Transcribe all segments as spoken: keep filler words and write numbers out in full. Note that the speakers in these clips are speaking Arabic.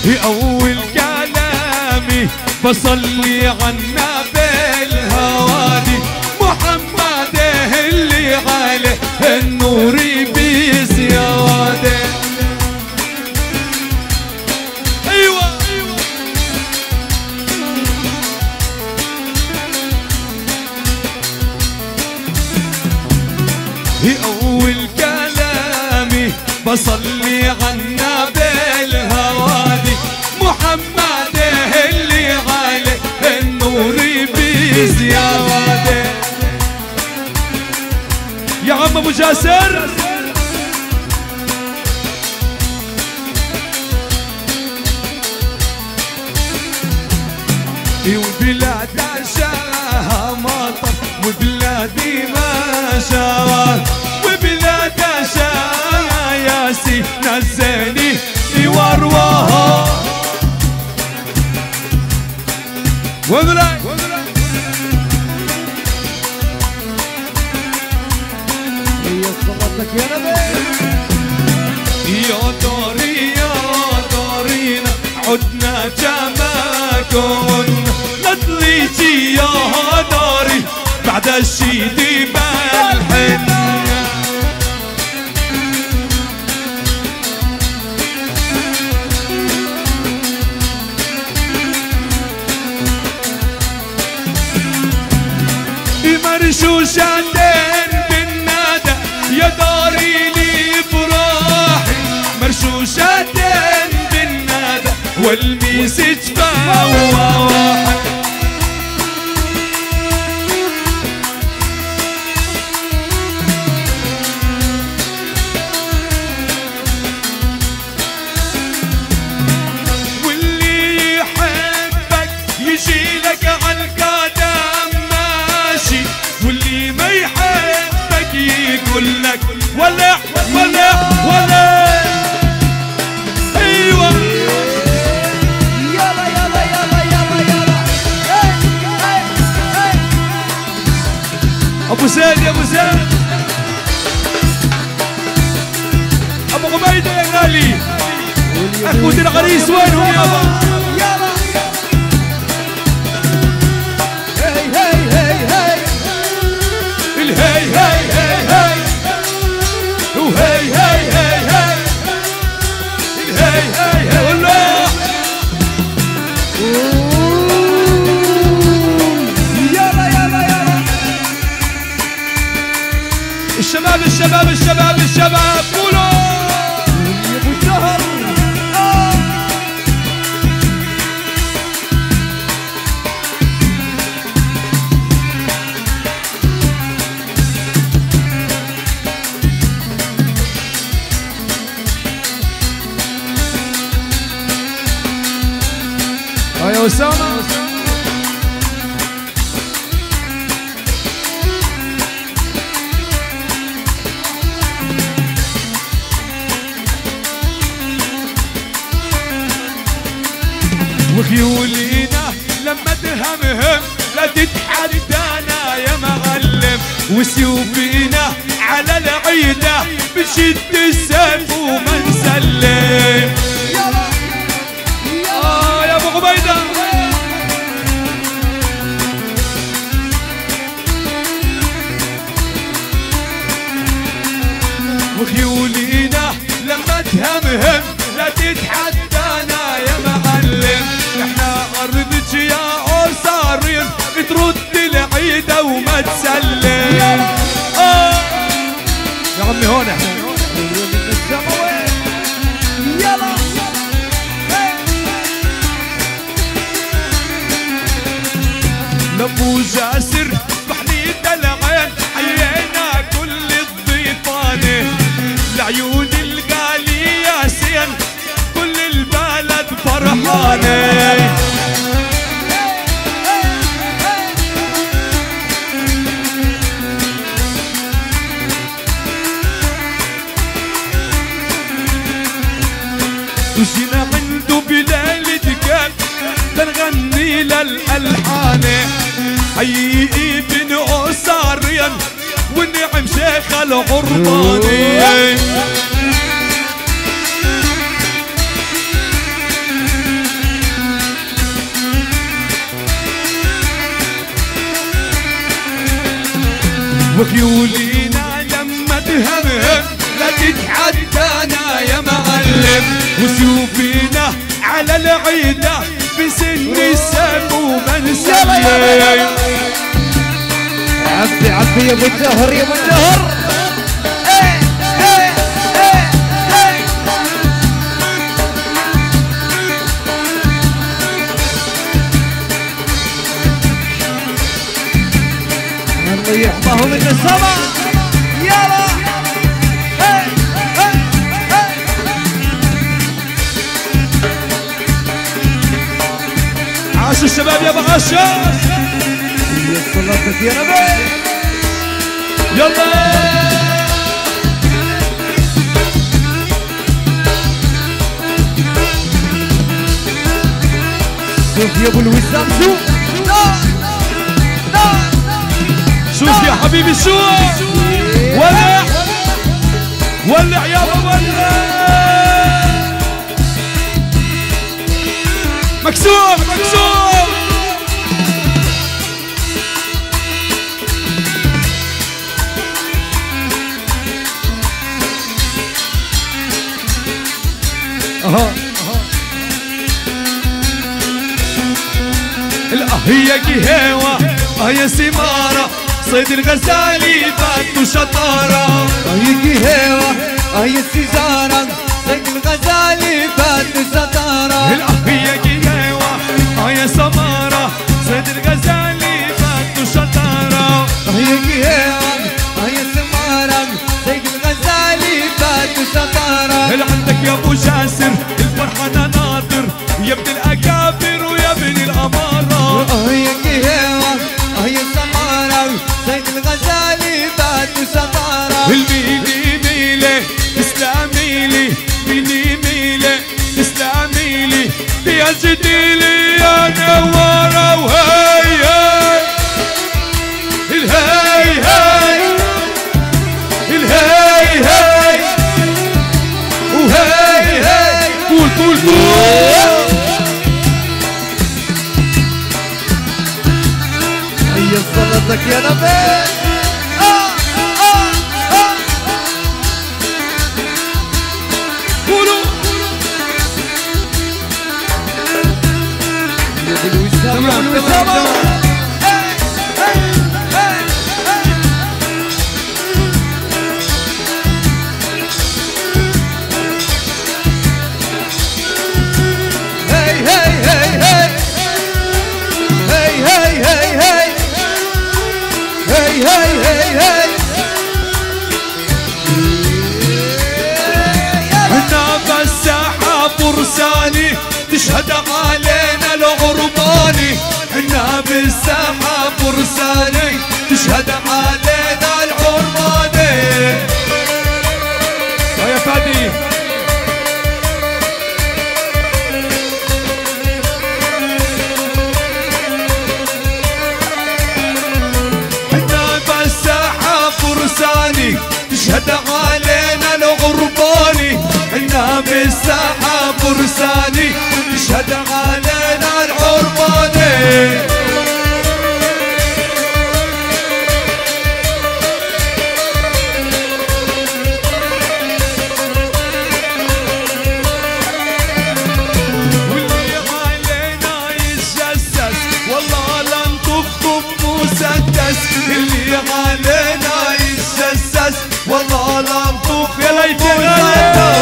أول كلامي بصلي عنا بالهوادي محمد اللي عليه النور بزيادة. أيوة أول كلامي بصلي عنا بالهوادي محمد اللي عليه النور بزيادة. يا عم ابو جاسر وبلاد شاها مطر وبلادي ما شاها وبلاد شاها ياسي نزلي في وروها وذراي هي صلاتك يا نبي. يا داري يا دارينا عدنا كما كنا نطليتي يا داري بعد الشيدي بالحن. مرشوشتين بالنادى يا داري لي فراحي مرشوشتين بالنادى والميسج فواحد. واللي يحبك يجيلك عالقدم ماشي واللي ما يحبك يقول لك ولا ولا ولا. ايوه يلا يلا يلا يلا يلا ابو زيد يا ابو زيد ابو غميده يا غالي اخوة العريس وينهم يابا؟ يلا هي هي هي هي الهي هي هي هي وهي هي هي هي الهي هي هي والله يلا يلا يلا الشباب الشباب الشباب الشباب قولوا يا ابو الشهر. يا أسامة وخيولينا لما تهمهم لا تتحدانا يا معلم وسيوفينا على العيدة بشد السيف وما نسلم. آه يا أبو غبيدة وخيولينا لما تهمهم لا تتحدانا يا معلم احنا أرضك يا عصارين ترد العيدة وما تسلم. آه يا عمي هون احنا يلا لابو جاسر بحنيت العين حيينا كل الضيفانه لعيون الغالي ياسين كل البلد فرحانه. وجينا عنده بليلة كان تنغني للألحان حيي ابن عصارين والنعم شيخ العرباني. وخيولينا لما تهمهم لا تتحدانا يا معلم، وسيوفينا على العيدة بسن السيف وما نسلم. عبي عبي يا ابو الجهر يا ابو الجهر. الله يحفظه من السما. يلا عاش الشباب يا ابو عاشر. يا صلاتك يا نبي. يلا شوف يا ابو الوسام شوف. شوف يا حبيبي شوف. ولع ولع يابا ولع. مكسور مكسور. اها لا هي قهوة هي سمارة صيد الغزالي فات شطارة. هي قهوة هي السيجارة صيد الغزالي فات شطارة. لا هي قهوة هي سمارة صيد الغزالي فات شطارة. هي قهوة هي سمارة صيد الغزالي فات شطارة. هل عندك يا ابو جاسر الفرحة انا ناطر يا ابن الاكابر ويا ابن الامارة. هي قهوة هي سمارة صيد الغزالي فات شطارة. الميلي ميلي تسلمي لي ميلي ميلي تسلمي لي يا جديلي يا نوارة. وهي هي الهي هي الهي هي وهي هي قول قول قول. هي صلاتك يا نبي. قولوا يا ابو الوسام يا ابو الوسام. احنا بالساحة فرساني تشهد علينا العرباني. احنا بالساحة فرساني تشهد علينا العرباني. يا فادي احنا بالساحة فرساني تشهد علينا العرباني. احنا بالساحة فرساني تشهد علينا العرباني. واللي علينا يتجسس والله لا نطف مسدس. اللي علينا يتجسس والله لا نطف يا ليتنا.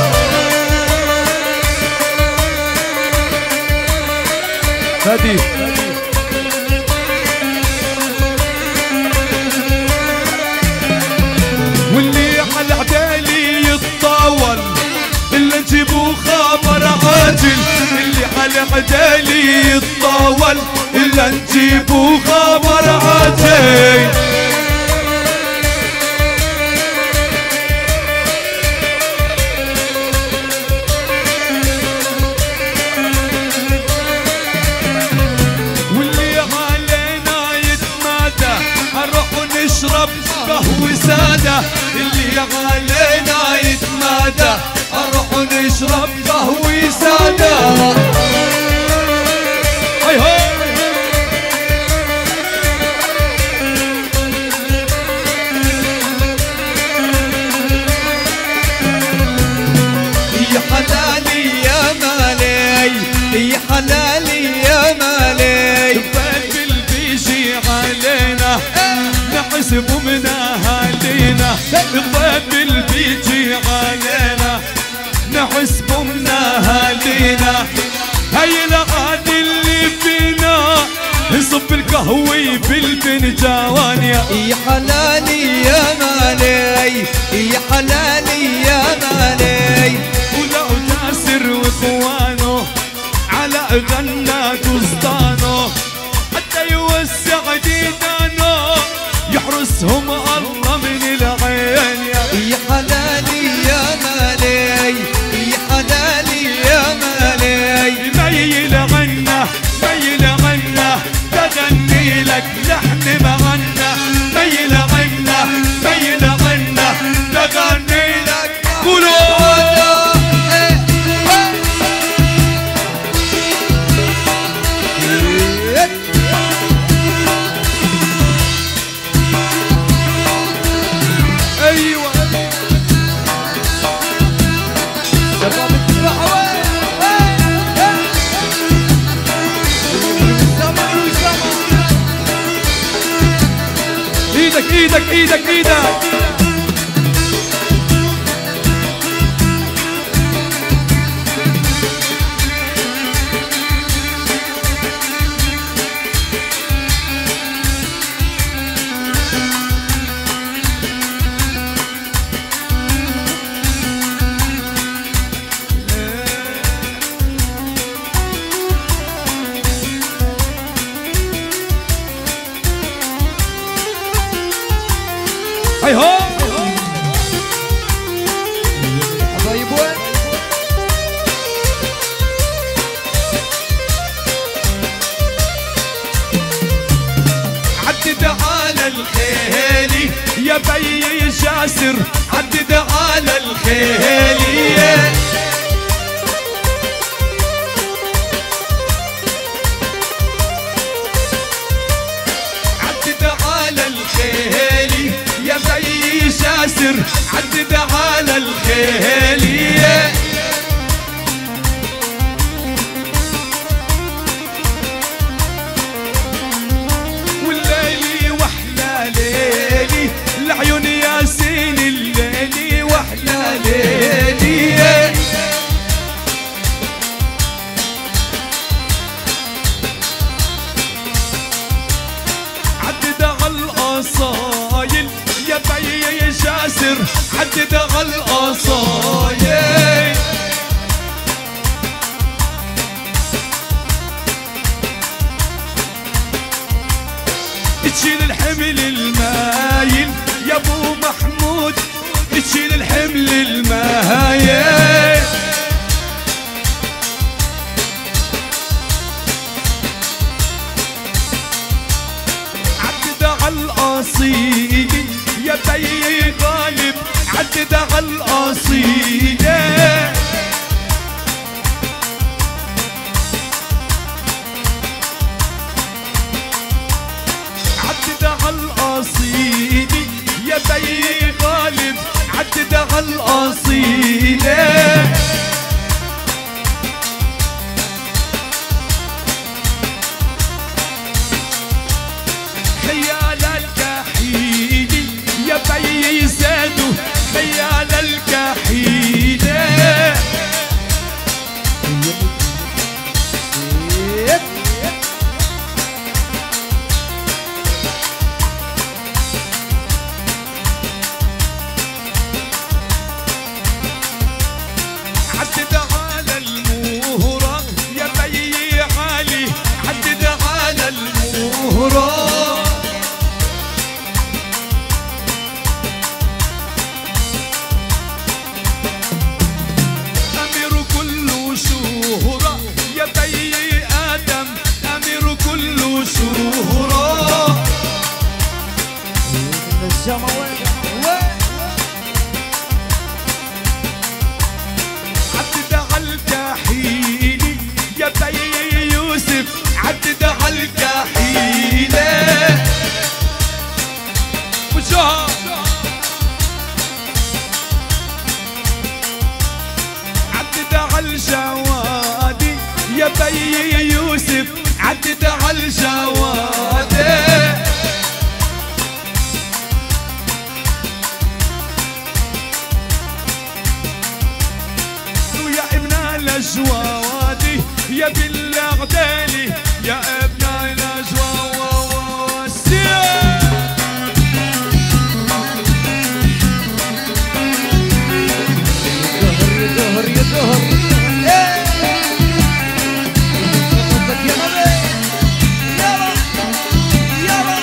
فادي واللي على عدالي يتطاول اللي نجيبو خبر عاجل. اللي على عدالي يتطاول اللي نجيبو خبر عاجل. واللي علينا يتمادى نروح نشرب قهوة سادة. اللي علينا يتمادى نروح نشرب قهوة سادة. هاي هاي نحس بمنا هالينا هاي الاغاني اللي فينا نصب القهوي بالفنجان يا حلالي يا مالي يا حلالي يا مالي ولو جاسر واخوانه على غنى قسطانه حتى يوسع ديدانه يحرسهم الله من العين يا حلالي يا مالي يا حلالي يا مالي ميل غنى ميل غنى تغني لك لحن مغنى ميل غنى ميل غنى تغني لك قولوا ايوه ايدك ايدك ايدك ايدك هاي هو حبايب وين عدد على الخيلي يا بي جاسر عدد على الخيلي عدد على الخيلي يا بي جاسر عدد على الخيلي والليلي واحلى ليلي العيون ياسين الليلي واحلى ليلي عدد على القصايل يا بي جاسر عدد على القصايل تشيل الحمل المايل يا ابو محمود تشيل الحمل المايل عدد على القصيد يا بي غالب عدد على القصيد عدد على القصيد يا بي غالب عدد على القصيد خيال الكحيدي يا بي زادو خيال الكحيدي عدد على المهرة يا بي عالي عدد على المهرة أمير كل شهرة يا بي آدم أمير كل شهرة النجامة وين وين عدد على الكحيلي يا بي يوسف عدد على الكحيلي وشها عدد على الجوادي يا بي يوسف عدد على الجوادي الاجواء وادي يا بالعدالي يا ابناء الاجواء يا دهر يا دهر يا غبي يلا يلا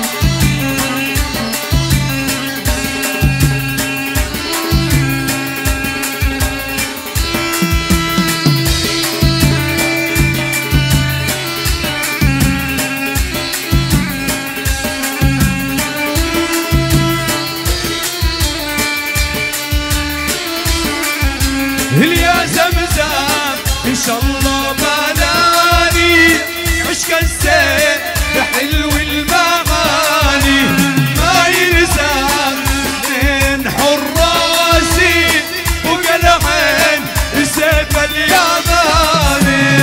يا زمزم ان شاء الله بلاني عشق الزين حلو المعاني ما يلزم من حراسي وقلعين سيف اليماني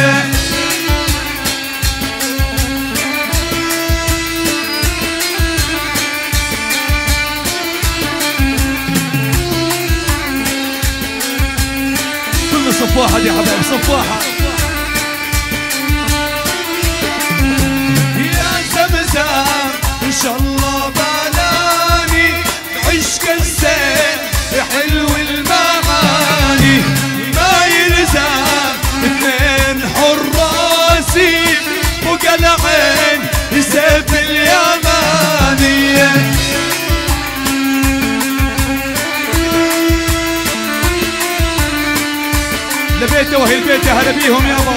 صف واحد يا حبايب صف واحد يا زمزم ان شاء الله بلاني عشق الزين حلو المعاني ما يلزم اثنين حراسي وقلعين سيف اليماني لبيته وهي البيت هلا بيهم يابا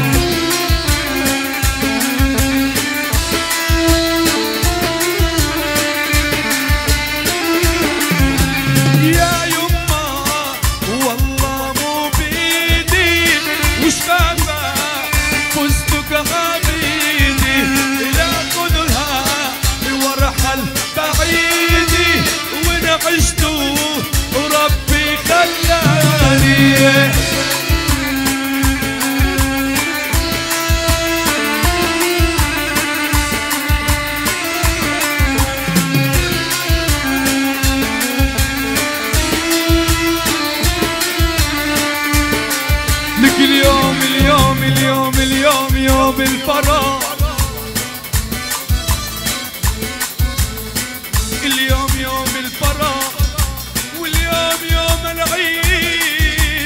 يا يما والله مو بيدي وش خافة فزتك حبيبي لا خذها وارحل بعيدي وان عشت وربي خلاني اليوم اليوم اليوم اليوم يوم الفراغ اليوم يوم الفراغ واليوم يوم العيد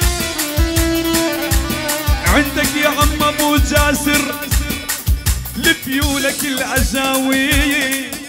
عندك يا عم ابو جاسر لفيولك العزاويد